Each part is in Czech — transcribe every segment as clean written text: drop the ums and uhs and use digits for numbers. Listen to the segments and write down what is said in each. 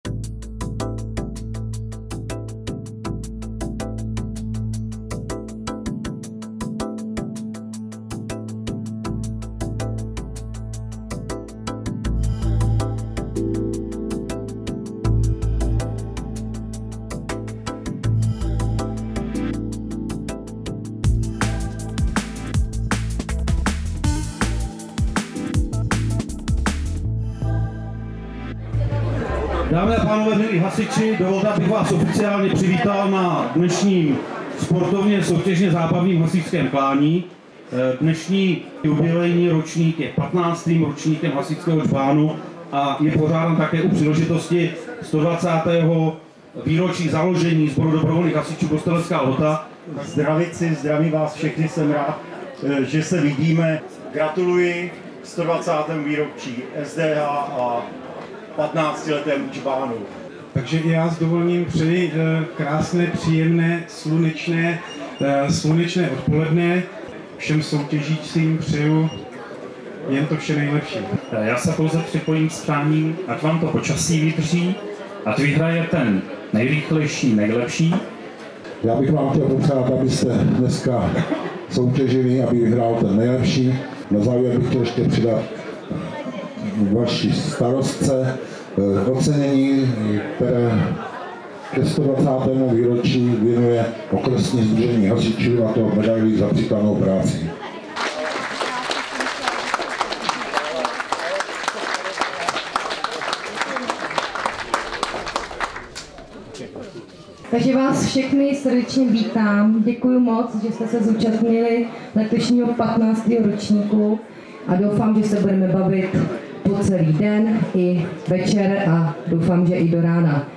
Dámy a pánové, milí hasiči, dovolte, abych vás oficiálně přivítal na dnešním sportovně soutěžně zábavním hasičském klání. Dnešní jubilejní ročník je 15. ročníkem hasičského džbánu a je pořádán také u příležitosti 120. výročí založení Sboru dobrovolných hasičů Kostelecká Lhota. Zdravici, zdravím vás všechny, jsem rád, že se vidíme. Gratuluji k 120. výročí SDH a 15letém džbánu. Takže i já s dovolením přeji krásné, příjemné, slunečné odpoledne. Všem soutěžícím přeju jen to vše nejlepší. Já se pouze připojím s přáním, ať vám to počasí vydrží, ať vyhraje ten nejrychlejší, nejlepší. Já bych vám chtěl popřát, abyste dneska soutěžili, aby vyhrál ten nejlepší. Na závěr bych chtěl ještě přidat vaší starostce ocenění, které ke 120. výročí věnuje okresní sdružení hasičů, a to medailí za příkladnou práci. Takže vás všechny srdečně vítám. Děkuji moc, že jste se zúčastnili letošního 15. ročníku a doufám, že se budeme bavit po celý den i večer a doufám, že i do rána.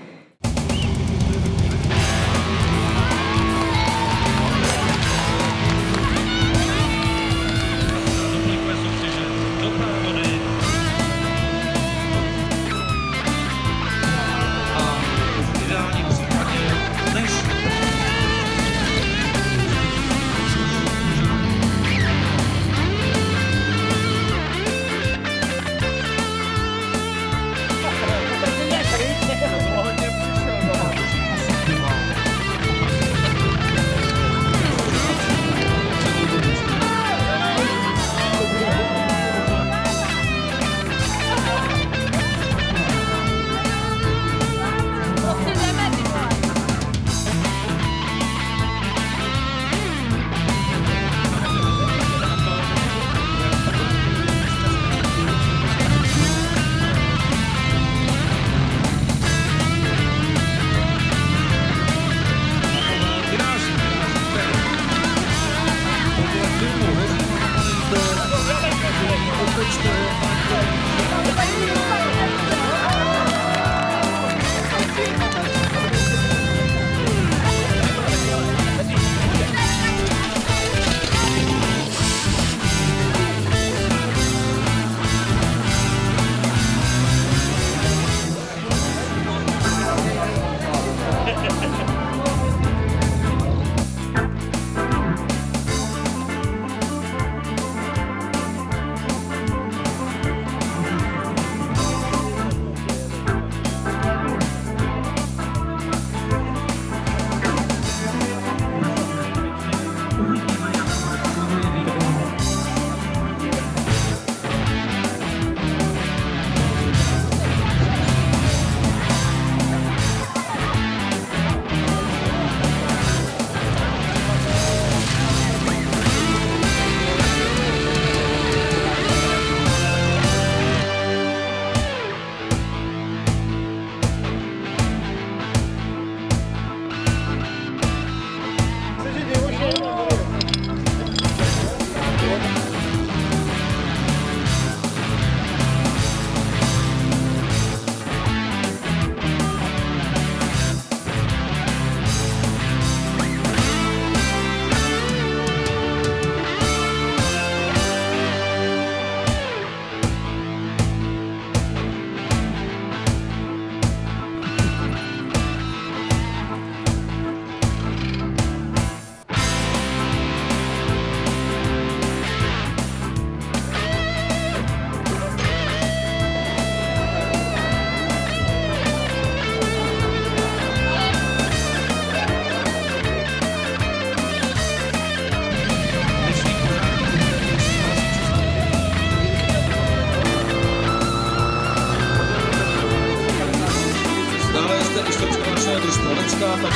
mistr Stronecka, tak...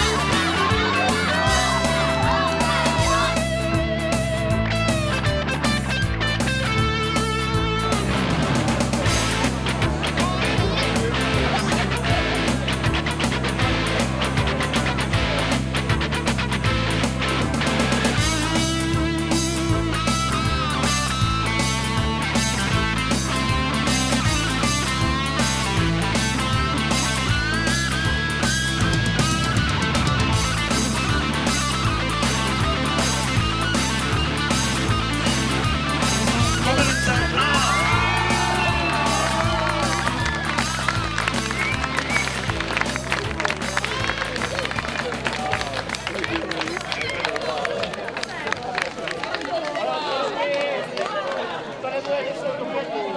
To nebude něco do